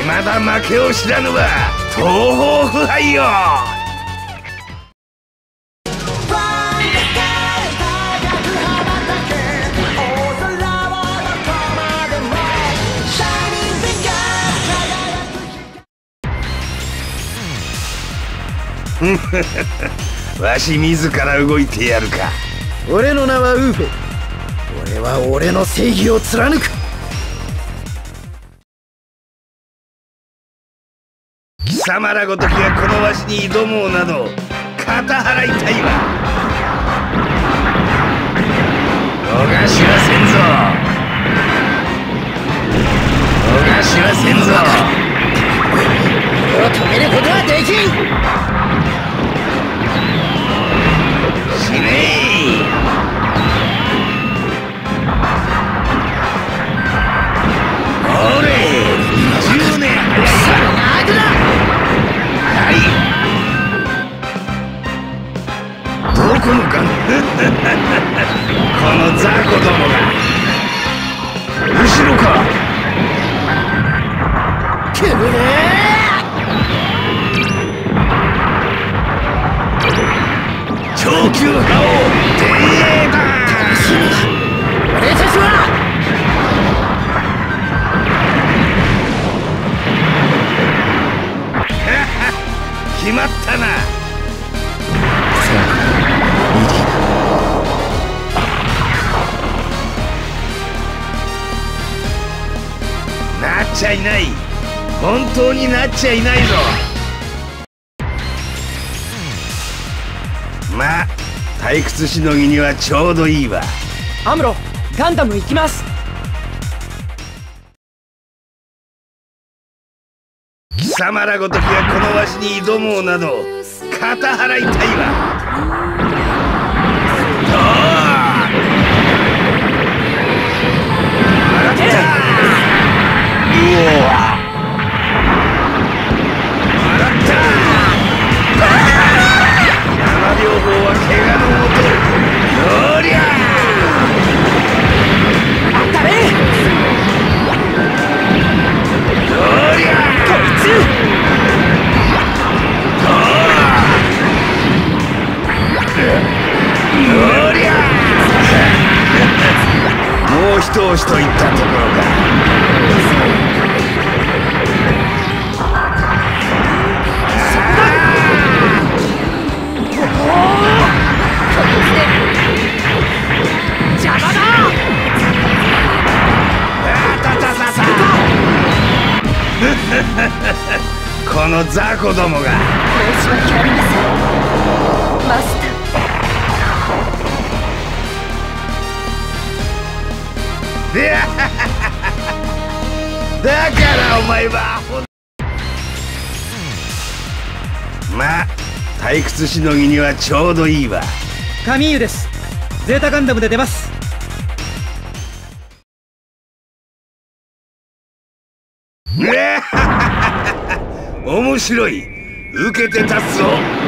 まだ負けを知らぬは東方腐敗よ。わし自ら動いてやるか。 俺の名はウーフェ。俺は俺の正義を貫く。 貴様らごときがこのわしに挑もうなど肩払いたいわ。逃しはせんぞ。逃しはせんぞ。 俺を止めることはできん。 死ねえ。おれ10年早いさ。はい。どこのかこの雑魚どもが。後ろか。 くれ長久波を電影だ。 俺たちは決まったな。なっちゃいない。本当になっちゃいないぞ。まあ退屈しのぎにはちょうどいいわ。 アムロ、ガンダム行きます。 貴様らごときがこのわしに挑もうなど肩払いたいわ。両方は怪我のもと。おりゃあったね。 おりゃこいつ。 おりゃもう一押しといったところか。 邪魔だ。 この雑魚どもが。 申し訳ありませんマスター。 だからお前はまあ退屈しのぎにはちょうどいいわ。 カミーユです。ゼータガンダムで出ます。 面白い。受けて立つぞ。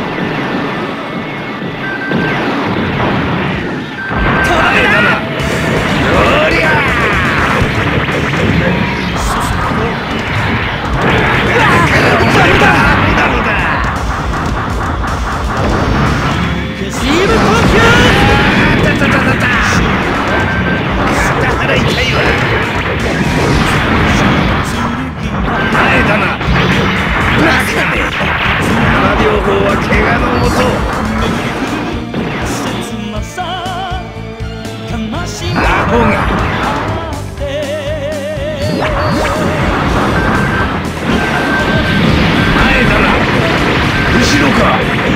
ダメだな。おりゃチーム呼吸。 肩払いたいわ。前だな。バカめ。生両方は怪我のもと。アホが。前だな。後ろか。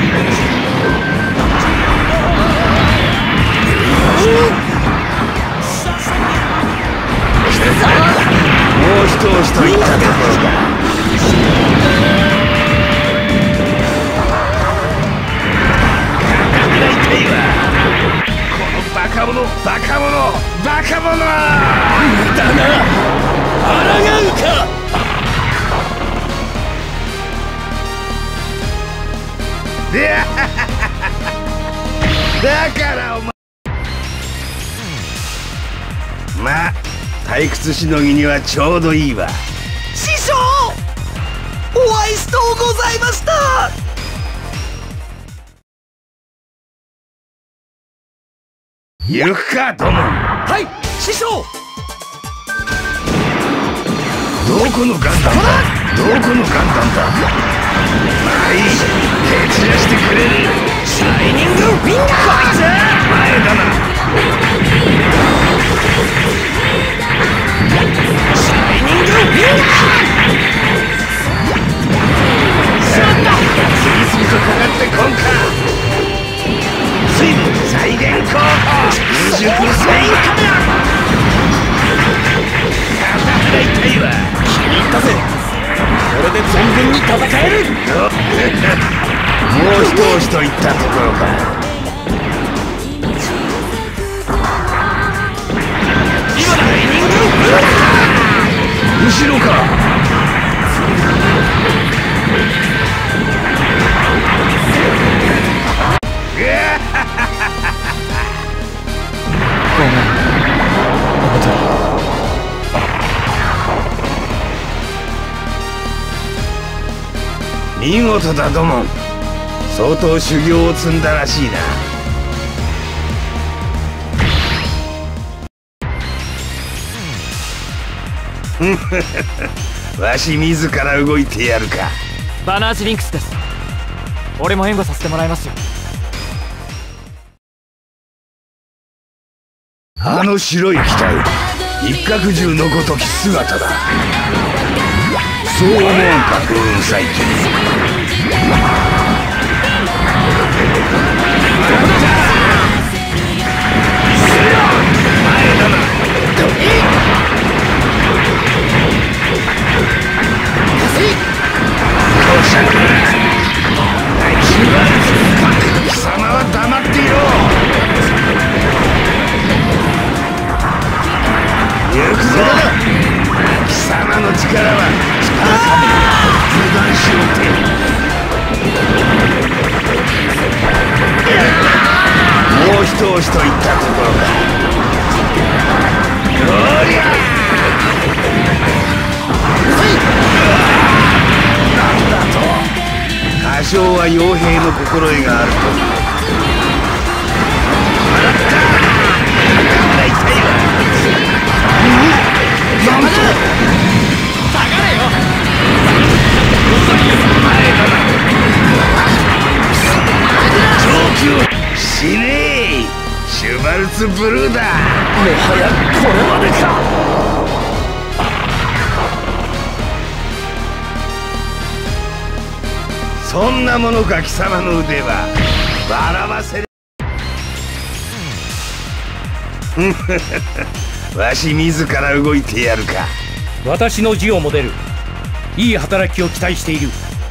もう一押しといったところか。肩払いたいわ。このバカ者バカ者バカ者だな。抗うか。だからお前まあ退屈しのぎにはちょうどいいわ。 師匠、 お会いしとうございました。 行くか友。 はい、師匠。 どこのガンダムだ。どこのガンダムだ。まあいい、蹴散らしてくれる。シャイニングフィンガー。こいつ前だな。シャイニングフィンガー。しまった。次々とかかってこんか。水分再現効果。優柔君サインカメラ。肩払いたいわ。気に入ったぜ。これで存分に戦える。もう一押しといったところか。今だ。タイミング後ろか。 ごめん、本当に。 見事だドモン。相当修行を積んだらしいな。わし自ら動いてやるか。 バナージリンクスです。俺も援護させてもらいますよ。 あの白い機体、一角獣のごとき姿だ。そう思わんか風雲最近。前だな。貴様は黙っていろ。行くぞ。貴様の力は油断しろって。もう一押しといったところか。おりゃなんだと。多少は傭兵の心得があると。笑った痛いわ。なんと下がれよ。前だな。上級死ねえ。シュバルツブルーだ。もはやこれまでか。そんなものか貴様の腕は。笑わせる。わし自ら動いてやるか。 私の字をモデル、いい働きを期待している。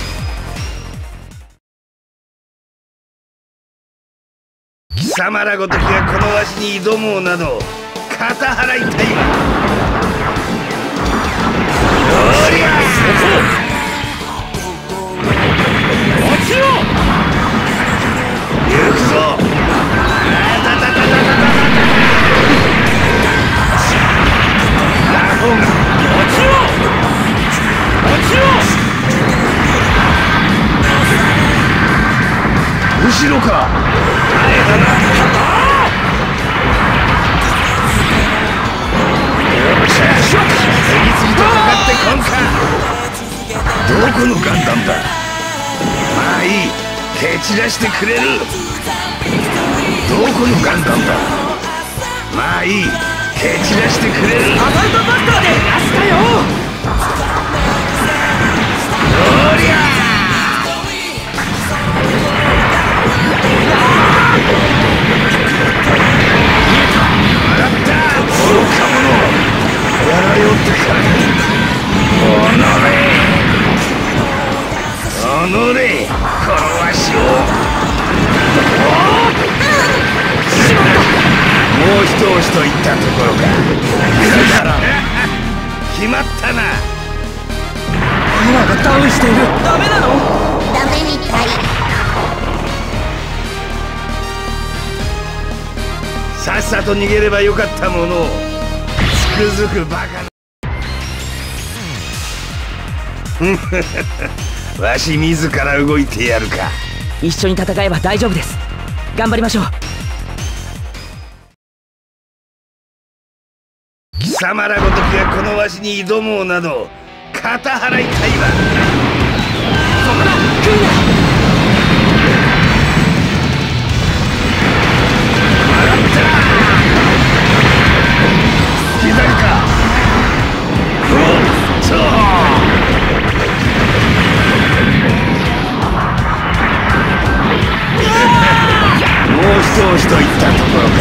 貴様らごときがこのわしに挑もうなど肩払いたいわ。おりゃ落ちろ。行くぞ。後ろか。前だな。よっしゃ。次々とかかってこんか。どこのガンダムだ。まあいい、蹴散らしてくれる。どこのガンダムだ。まあいい、蹴散らしてくれる。 アサルトバスターでやしたよ。 おりゃ笑った。愚か者。やられおってか。おのれこのわしを。もう一押しといったところか。決まったな。 パワーがダウンしている。ダメなの？ ダメみたい。 さっさと逃げればよかったものを。つくづくバカな。 わし自ら動いてやるか。 一緒に戦えば大丈夫です。頑張りましょう。 貴様らごときがこのわしに挑もうなど肩払いたいわ。 そこだ、来るな。 左か。おっともう一押しといったところか。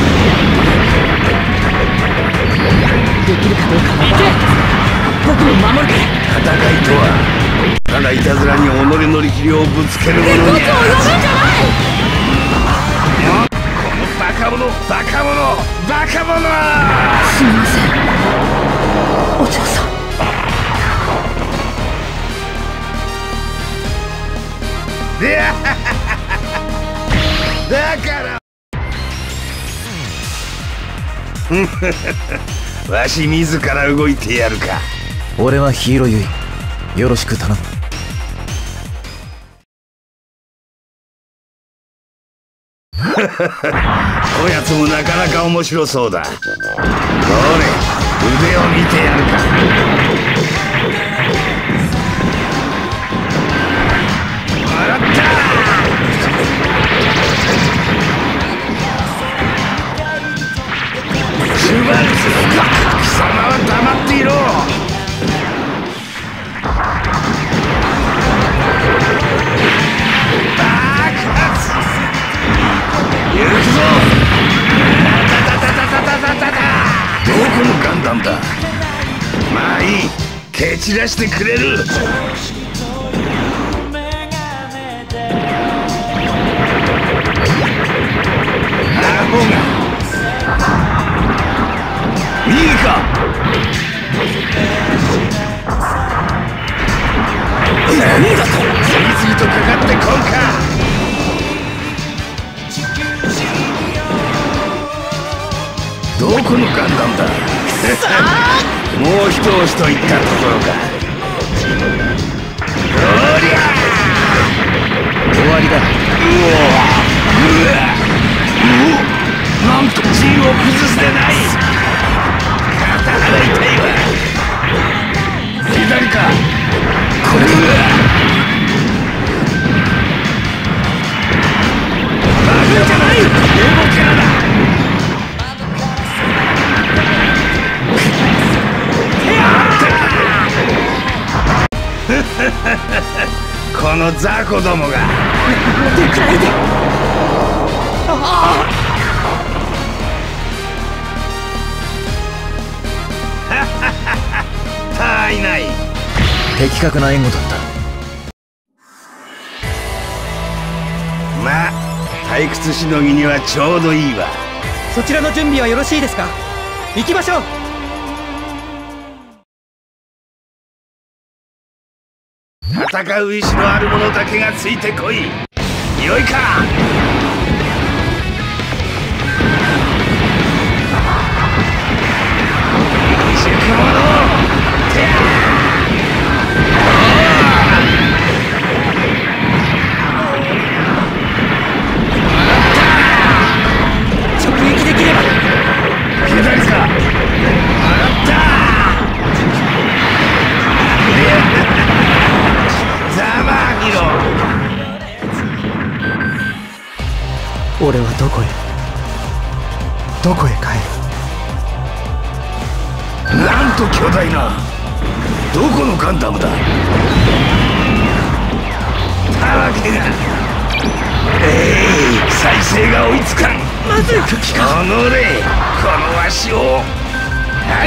できるかどうか分からない。僕も守るから。 戦いとはただいたずらに己の力量をぶつけるものにあらず。 僕を呼ぶんじゃない。 このバカ者バカ者バカ者。 すみません、お嬢さん。 だからわし自ら動いてやるか。 俺はヒーローユイ、よろしく頼む。 こやつもなかなか面白そうだ。どれ腕を見てやるか。笑った。シュバルツ、貴様は黙っていろ。爆発行くぞ。どこのガンダムだ。まあいい、蹴散らしてくれる。アホが右か。何だと。次々とかかってこんか。どこのガンダムだ。もう一押しといったところか。おりゃ終わりだ。 なんと陣を崩してない。肩払いたいわ。左か。これバグじゃない。エボキャラだ。この雑魚どもが。 でかいで。 たいない。 的確な援護だった。 まあ退屈しのぎにはちょうどいいわ。 そちらの準備はよろしいですか。行きましょう。 戦う意志のある者だけがついてこい。よいか。熟者てや。 直撃できれば。 左か。 俺はどこへ帰る。 なんと巨大な。どこのガンダムだ。たわけが。再生が追いつかん。 まずい。 このれこのわしを。はい。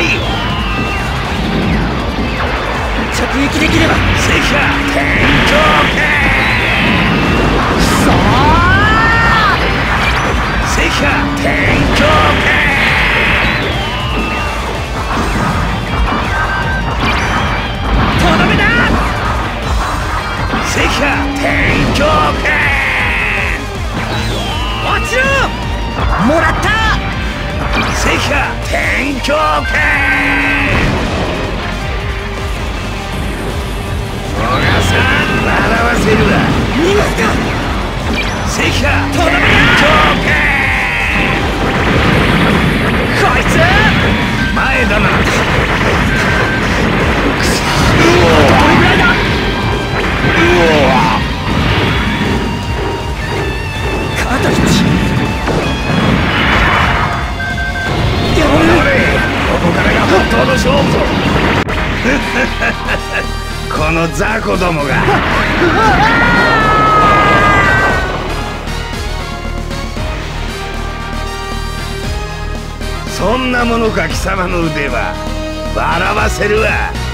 直撃できれば。 赤天井剣。 くそー。 赤天井剣。 とどめだ。 赤天井剣。 落ちろ。もらった。 赤天井剣。 その勝負ぞこの雑魚どもがそんなものか貴様の腕は笑わせるわ。